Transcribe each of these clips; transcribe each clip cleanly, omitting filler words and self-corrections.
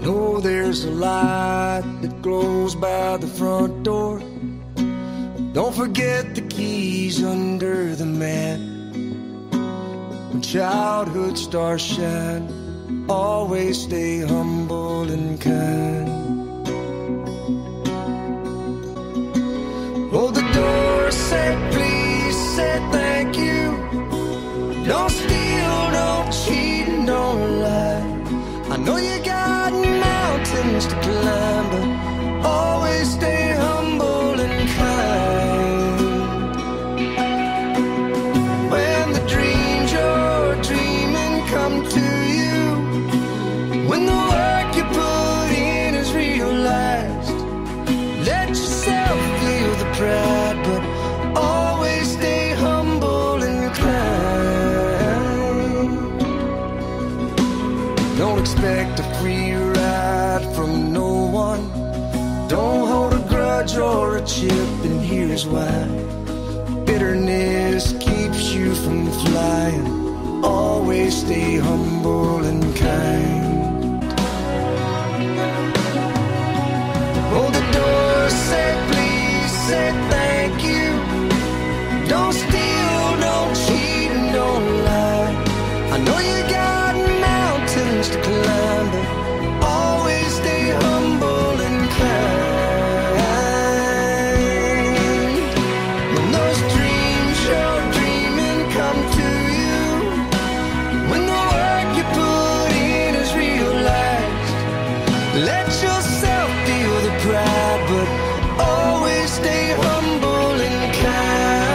know there's a light that glows by the front door. Don't forget the keys under the mat. When childhood stars shine, always stay humble and kind. Hold the door, say please, say thank you. Don't steal, don't cheat, and don't lie. I know you got mountains to climb, but always stay humble and kind. When the dreams you're dreaming come to you, when the work you put in is realized, let yourself feel the pride, but always stay humble and kind. Don't expect a free ride from no one. Don't hold a grudge or a chip, and here's why. Bitterness keeps you from flying. Always stay humble and kind. Hold the door, say please, say thank you. Don't steal, don't cheat, and don't lie. I know you got mountains to climb, but always stay humble and kind. When those dreams you're dreaming come to you, when the work you put in is realized, let yourself feel the pride, but always stay humble and kind.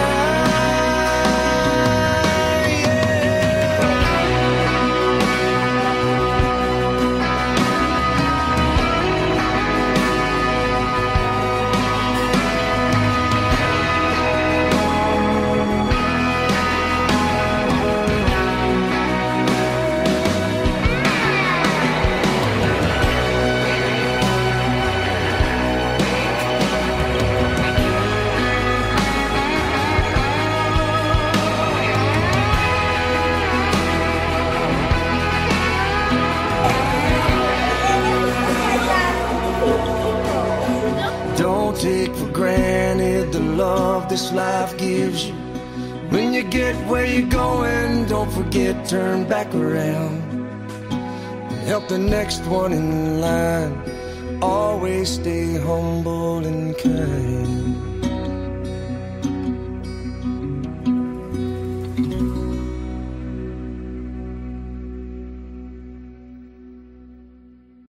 Don't take for granted the love this life gives you. When you get where you're going, don't forget, turn back around and help the next one in line. Always stay humble and kind.